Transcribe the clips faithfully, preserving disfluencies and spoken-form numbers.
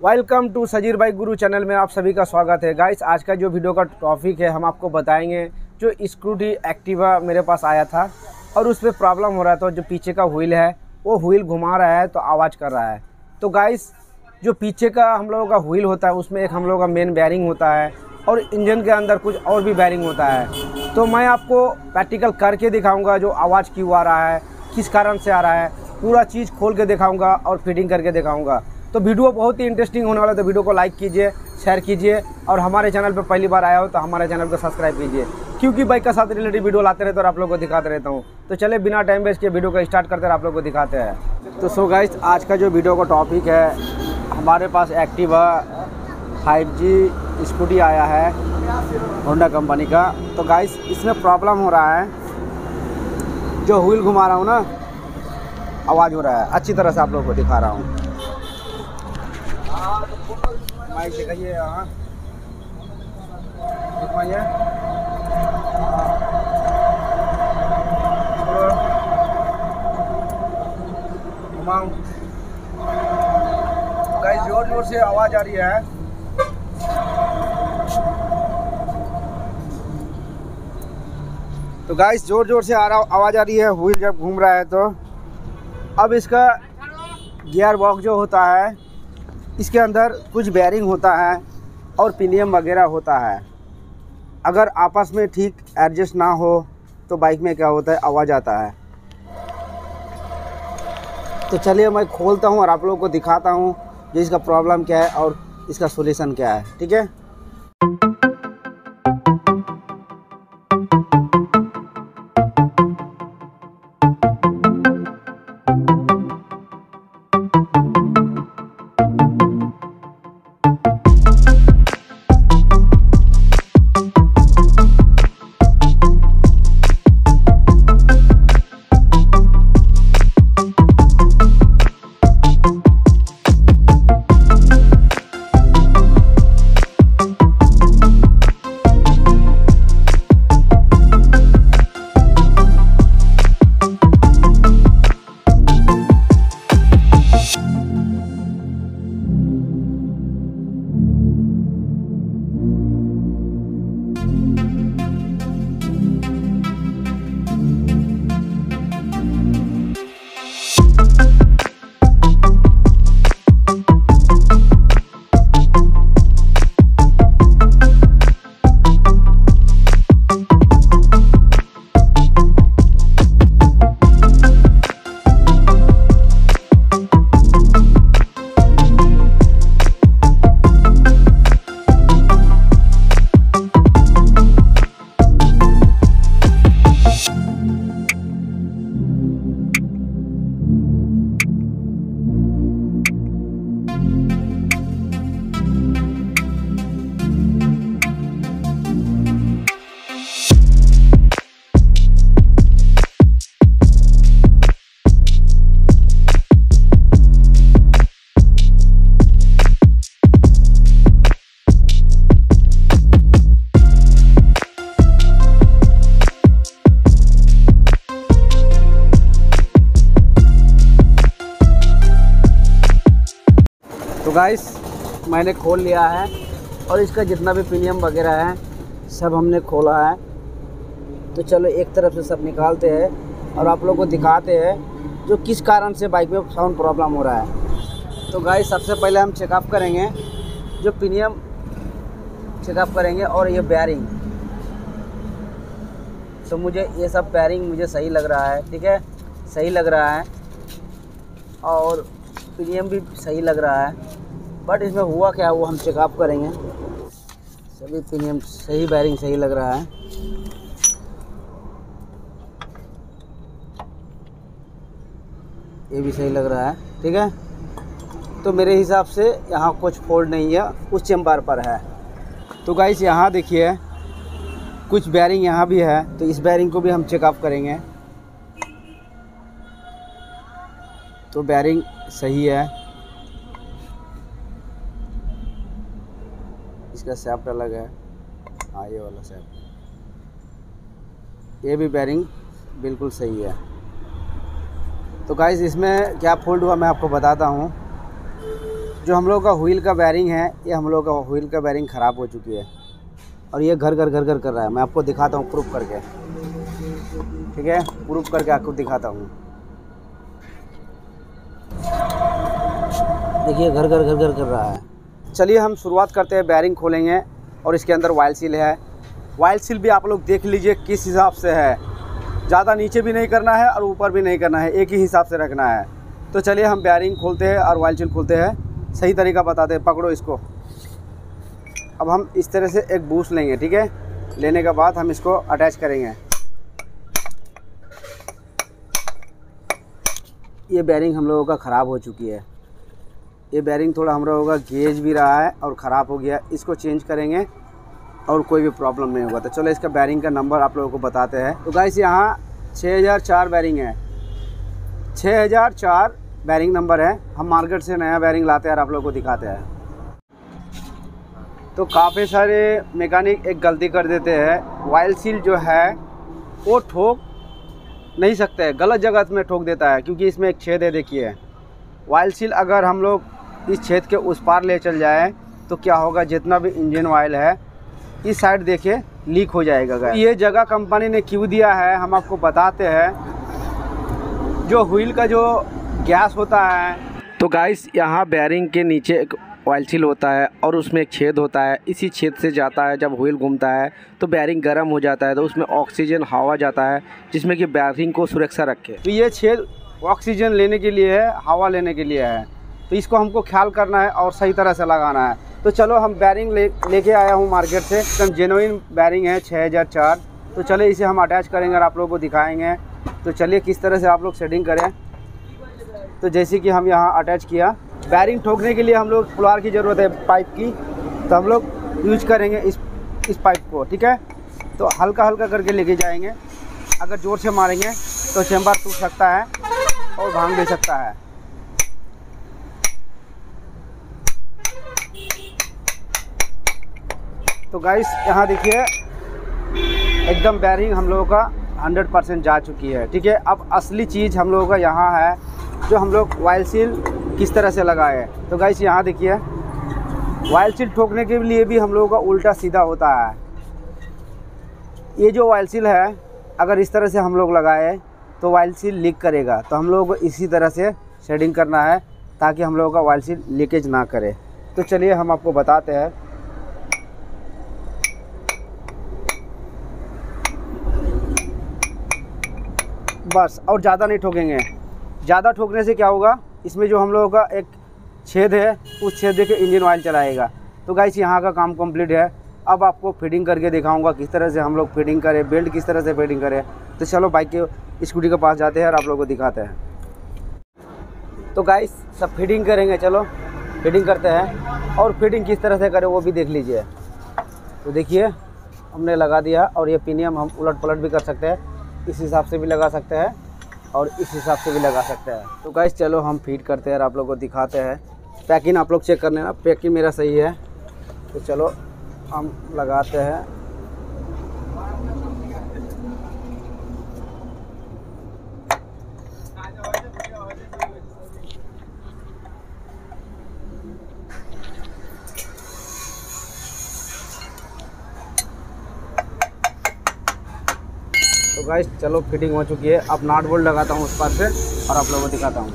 Welcome to Sajir bike Guru channel में आप सभी का स्वागत है। गाइस, आज का जो वीडियो का टॉपिक है हम आपको बताएंगे। जो स्कूटी एक्टिवा मेरे पास आया था और उस पर प्रॉब्लम हो रहा था। जो पीछे का व्हील है वो व्हील घुमा रहा है तो आवाज़ कर रहा है। तो गाइस, जो पीछे का हम लोगों का व्हील होता है उसमें एक हम लोगों का मेन बेयरिंग होता है और इंजन के अंदर कुछ और भी बेयरिंग होता है। तो मैं आपको प्रैक्टिकल करके दिखाऊँगा जो आवाज़ क्यों आ रहा है, किस कारण से आ रहा है, पूरा चीज़ खोल के दिखाऊँगा और फिटिंग करके दिखाऊँगा। तो वीडियो बहुत ही इंटरेस्टिंग होने वाला है। तो वीडियो को लाइक कीजिए, शेयर कीजिए और हमारे चैनल पर पहली बार आया हो तो हमारे चैनल को सब्सक्राइब कीजिए, क्योंकि बाइक का साथ रिलेटेड वीडियो लाते रहते और आप लोगों को दिखाते रहता हूँ। तो चले बिना टाइम वेस्ट के वीडियो को स्टार्ट करते हैं, आप लोगों को दिखाते हैं। तो सो गाइस, आज का जो वीडियो का टॉपिक है, हमारे पास एक्टिवा फाइव जी स्कूटी आया है होंडा कंपनी का। तो गाइस, इसमें प्रॉब्लम हो रहा है, जो व्हील घुमा रहा हूँ ना, आवाज़ हो रहा है। अच्छी तरह से आप लोगों को दिखा रहा हूँ। माइक दिखाइए, हाँ दिखाइए, घुमाऊं। गाइस, जोर जोर से आवाज़ आ रही है। तो गाइस, जोर जोर से आ रहा आवाज़ आ रही है व्हील जब घूम रहा है। तो अब इसका गियर बॉक्स जो होता है, इसके अंदर कुछ बेयरिंग होता है और पिनियम वगैरह होता है। अगर आपस में ठीक एडजस्ट ना हो तो बाइक में क्या होता है, आवाज़ आता है। तो चलिए मैं खोलता हूँ और आप लोगों को दिखाता हूँ जो इसका प्रॉब्लम क्या है और इसका सॉल्यूशन क्या है। ठीक है। तो गाइस, मैंने खोल लिया है और इसका जितना भी पिनियम वगैरह है सब हमने खोला है। तो चलो एक तरफ से सब निकालते हैं और आप लोगों को दिखाते हैं जो किस कारण से बाइक में साउंड प्रॉब्लम हो रहा है। तो गाइस, सबसे पहले हम चेकअप करेंगे, जो पिनियम चेकअप करेंगे और ये बेयरिंग। तो मुझे ये सब बेयरिंग मुझे सही लग रहा है। ठीक है, सही लग रहा है और पिनियम भी सही लग रहा है, बट इसमें हुआ क्या वो हम चेकअप करेंगे। सभी पिनियम सही, बेयरिंग सही लग रहा है। ये भी सही लग रहा है। ठीक है, तो मेरे हिसाब से यहाँ कुछ फॉल्ट नहीं है, उस चेम्बर पर है। तो गाइस, यहाँ देखिए कुछ बेयरिंग यहाँ भी है, तो इस बेयरिंग को भी हम चेकअप करेंगे। तो बेयरिंग सही है, इसका शैफ्ट अलग है। हाँ, ये वाला शैफ्ट, ये भी बेयरिंग बिल्कुल सही है। तो गाइस इसमें क्या फॉल्ट हुआ मैं आपको बताता हूँ। जो हम लोग का व्हील का बैरिंग है, ये हम लोग का व्हील का बैरिंग ख़राब हो चुकी है और ये घर घर घर घर कर रहा है। मैं आपको दिखाता हूँ प्रूफ करके, ठीक है, प्रूफ करके आपको दिखाता हूँ। देखिए घर घर घर घर कर रहा है। चलिए हम शुरुआत करते हैं, बैरिंग खोलेंगे और इसके अंदर वाइल सील है। वाइल सील भी आप लोग देख लीजिए किस हिसाब से है, ज़्यादा नीचे भी नहीं करना है और ऊपर भी नहीं करना है, एक ही हिसाब से रखना है। तो चलिए हम बैरिंग खोलते हैं और वाइल सील खोलते हैं, सही तरीका बताते हैं। पकड़ो इसको। अब हम इस तरह से एक बूस्ट लेंगे, ठीक है। लेने के बाद हम इसको अटैच करेंगे। ये बैरिंग हम लोगों का ख़राब हो चुकी है। ये बैरिंग थोड़ा हम लोगों का गेज भी रहा है और ख़राब हो गया। इसको चेंज करेंगे और कोई भी प्रॉब्लम नहीं होगा। तो चलो इसका बैरिंग का नंबर आप लोगों को बताते हैं। तो गाइस यहाँ छः हज़ार चार बैरिंग है, छः हज़ार चार बैरिंग नंबर है। हम मार्केट से नया बैरिंग लाते हैं और आप लोगों को दिखाते हैं। तो काफ़ी सारे मैकेनिक एक गलती कर देते हैं, वाइल सील जो है वो ठोक नहीं सकते हैं, गलत जगह में ठोक देता है, क्योंकि इसमें एक छेद है। देखिए वाइल सील अगर हम लोग इस छेद के उस पार ले चल जाए तो क्या होगा, जितना भी इंजन ऑयल है इस साइड देखिए लीक हो जाएगा। ये जगह कंपनी ने क्यों दिया है हम आपको बताते हैं। जो व्हील का जो गैस होता है, तो गाइस यहाँ बैरिंग के नीचे एक ऑयल सील होता है और उसमें एक छेद होता है। इसी छेद से जाता है, जब व्हील घूमता है तो बैरिंग गर्म हो जाता है, तो उसमें ऑक्सीजन हवा जाता है जिसमें कि बैरिंग को सुरक्षा रखे। तो ये छेद ऑक्सीजन लेने के लिए है, हवा लेने के लिए है। तो इसको हमको ख्याल करना है और सही तरह से लगाना है। तो चलो हम बैरिंग ले लेके आया हूँ मार्केट से, एकदम जेन्युइन बैरिंग है छः हज़ार चार। तो चलिए इसे हम अटैच करेंगे और आप लोगों को दिखाएंगे। तो चलिए किस तरह से आप लोग सेटिंग करें। तो जैसे कि हम यहाँ अटैच किया, बैरिंग ठोकने के लिए हम लोग पुलार की ज़रूरत है, पाइप की। तो हम लोग यूज करेंगे इस इस पाइप को, ठीक है। तो हल्का हल्का करके लेके जाएंगे। अगर ज़ोर से मारेंगे तो चैम्बर टूट सकता है और भांग भी सकता है। तो गाइस यहाँ देखिए एकदम बैरिंग हम लोगों का हंड्रेड परसेंट जा चुकी है, ठीक है। अब असली चीज़ हम लोगों का यहाँ है, जो हम लोग वाइल सील किस तरह से लगाए। तो गाइस यहाँ देखिए वाइल सील ठोकने के लिए भी हम लोगों का उल्टा सीधा होता है। ये जो वाइल सील है अगर इस तरह से हम लोग लगाए तो वाइल सील लीक करेगा। तो हम लोगों को इसी तरह से शेडिंग करना है ताकि हम लोगों का वाइल सील लीकेज ना करे। तो चलिए हम आपको बताते हैं। बस, और ज़्यादा नहीं ठोकेंगे। ज़्यादा ठोकने से क्या होगा, इसमें जो हम लोगों का एक छेद है उस छेद के इंजन ऑयल चलाएगा। तो गाइस यहाँ का काम कंप्लीट है। अब आपको फिटिंग करके दिखाऊंगा किस तरह से हम लोग फिटिंग करें, बेल्ट किस तरह से फिटिंग करें। तो चलो बाइक के स्कूटी के पास जाते हैं और आप लोगों को दिखाते हैं। तो गाइस सब फिटिंग करेंगे, चलो फिटिंग करते हैं। और फिटिंग किस तरह से करें वो भी देख लीजिए। तो देखिए हमने लगा दिया और ये पिनियम हम उलट पलट भी कर सकते हैं, इस हिसाब से भी लगा सकते हैं और इस हिसाब से भी लगा सकते हैं। तो गाइस चलो हम फिट करते हैं और आप लोग को दिखाते हैं। पैकिंग आप लोग चेक कर लेना, पैकिंग मेरा सही है। तो चलो हम लगाते हैं। तो गाइस चलो फिटिंग हो चुकी है। अब नाट बोल्ट लगाता हूँ उस पार से और आप लोगों को दिखाता हूँ।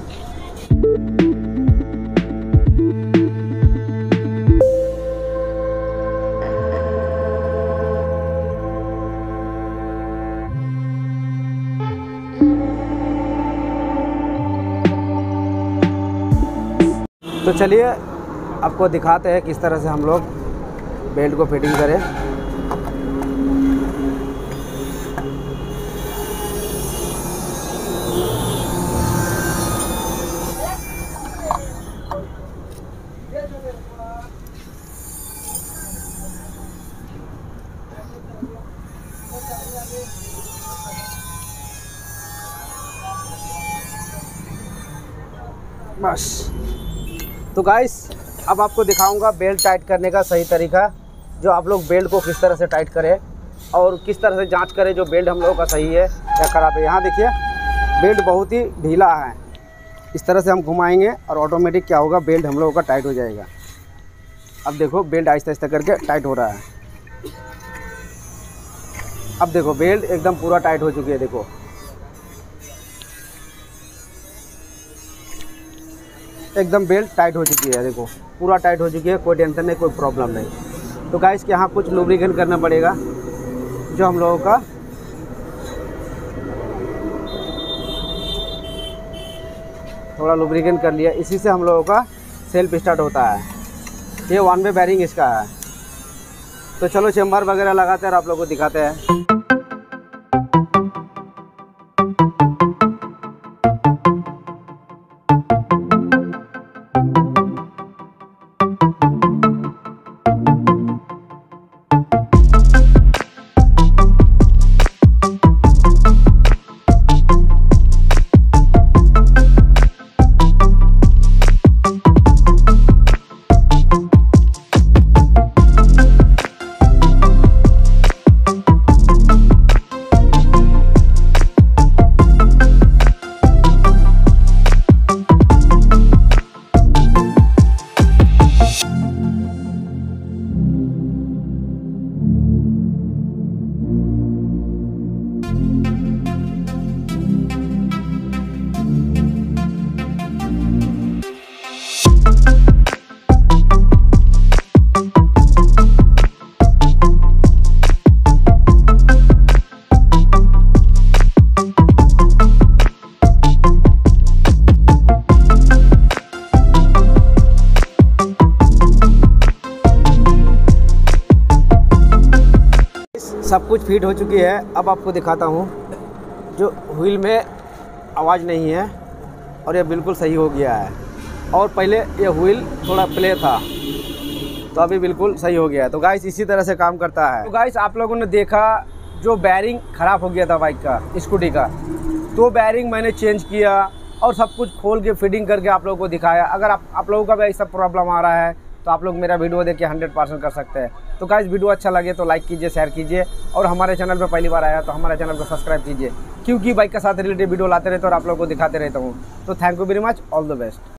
तो चलिए आपको दिखाते हैं किस तरह से हम लोग बेल्ट को फिटिंग करें। बस। तो गाइस अब आपको दिखाऊंगा बेल्ट टाइट करने का सही तरीका, जो आप लोग बेल्ट को किस तरह से टाइट करें और किस तरह से जांच करें जो बेल्ट हम लोगों का सही है या ख़राब है। यहाँ देखिए बेल्ट बहुत ही ढीला है, इस तरह से हम घुमाएंगे और ऑटोमेटिक क्या होगा, बेल्ट हम लोगों का टाइट हो जाएगा। अब देखो बेल्ट आहिस्ता आहिस्ता करके टाइट हो रहा है। अब देखो बेल्ट एकदम पूरा टाइट हो चुकी है। देखो एकदम बेल्ट टाइट हो चुकी है। देखो पूरा टाइट हो चुकी है, कोई टेंशन नहीं, कोई प्रॉब्लम नहीं। तो गाइस यहाँ कुछ लुब्रिकेट करना पड़ेगा, जो हम लोगों का थोड़ा लुब्रिकेट कर लिया। इसी से हम लोगों का सेल्फ स्टार्ट होता है। ये वन वे बैरिंग इसका है। तो चलो चेम्बर वगैरह लगाते हैं और आप लोगों को दिखाते हैं। सब कुछ फिट हो चुकी है। अब आपको दिखाता हूँ, जो व्हील में आवाज़ नहीं है और ये बिल्कुल सही हो गया है। और पहले ये व्हील थोड़ा प्ले था, तो अभी बिल्कुल सही हो गया है। तो गाइस इसी तरह से काम करता है। तो गाइस आप लोगों ने देखा जो बैरिंग ख़राब हो गया था बाइक का, स्कूटी का, तो बैरिंग मैंने चेंज किया और सब कुछ खोल के फिटिंग करके आप लोगों को दिखाया। अगर आप आप लोगों का भी ऐसा प्रॉब्लम आ रहा है तो आप लोग मेरा वीडियो देख के हंड्रेड परसेंट कर सकते हैं। तो गाइस वीडियो अच्छा लगे तो लाइक कीजिए, शेयर कीजिए और हमारे चैनल पर पहली बार आया तो हमारे चैनल को सब्सक्राइब कीजिए, क्योंकि बाइक के साथ रिलेटेड वीडियो लाते रहते और आप लोगों को दिखाते रहता हूँ। तो thank you very much, all the best.